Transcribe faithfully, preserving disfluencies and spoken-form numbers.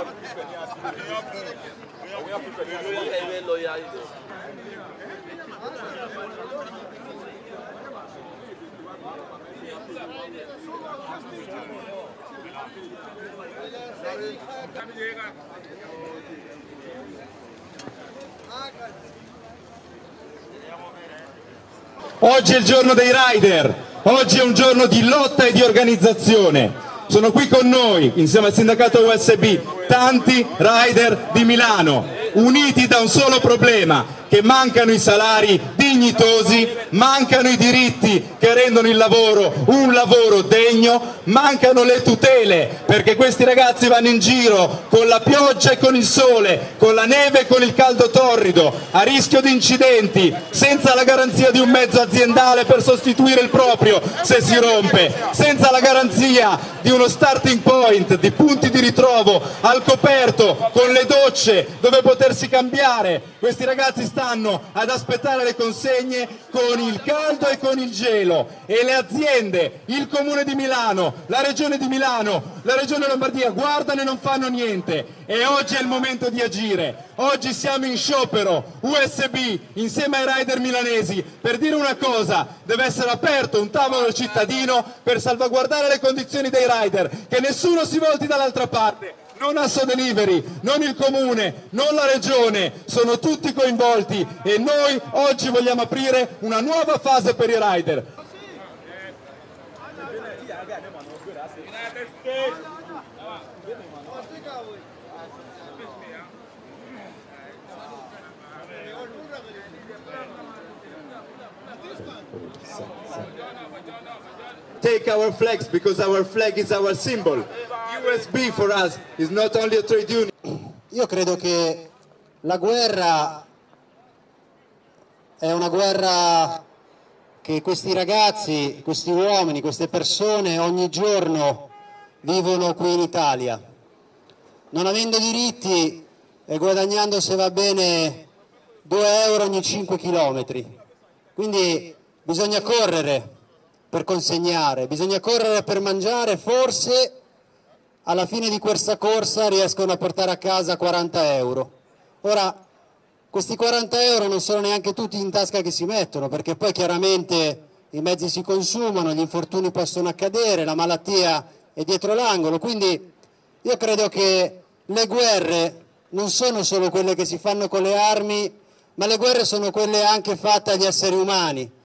Oggi è il giorno dei rider, oggi è un giorno di lotta e di organizzazione. Sono qui con noi, insieme al sindacato U S B, tanti rider di Milano, uniti da un solo problema, che mancano i salari dignitosi, mancano i diritti che rendono il lavoro un lavoro degno, mancano le tutele, perché questi ragazzi vanno in giro con la pioggia e con il sole, con la neve e con il caldo torrido, a rischio di incidenti, senza la garanzia di un mezzo aziendale per sostituire il proprio se si rompe, senza la garanzia di uno starting point, di punti di ritrovo al coperto, con le docce dove potersi cambiare. Questi ragazzi stanno ad aspettare le consegne con il caldo e con il gelo, e le aziende, il Comune di Milano, la Regione di Milano, la Regione Lombardia guardano e non fanno niente. E oggi è il momento di agire. Oggi siamo in sciopero U S B insieme ai rider milanesi per dire una cosa: deve essere aperto un tavolo cittadino per salvaguardare le condizioni dei rider, che nessuno si volti dall'altra parte. Non Assodelivery, non il Comune, non la Regione, sono tutti coinvolti, e noi oggi vogliamo aprire una nuova fase per i rider. Take our flags, because our flag is our symbol. U S B for us is not only a trade union. Io credo che la guerra è una guerra che questi ragazzi, questi uomini, queste persone ogni giorno vivono qui in Italia, non avendo diritti e guadagnando, se va bene, due euro ogni cinque chilometri. Quindi bisogna correre per consegnare, bisogna correre per mangiare. Forse alla fine di questa corsa riescono a portare a casa quaranta euro. Ora, questi quaranta euro non sono neanche tutti in tasca che si mettono, perché poi chiaramente i mezzi si consumano, gli infortuni possono accadere, la malattia è dietro l'angolo. Quindi io credo che le guerre non sono solo quelle che si fanno con le armi, ma le guerre sono quelle anche fatte agli esseri umani.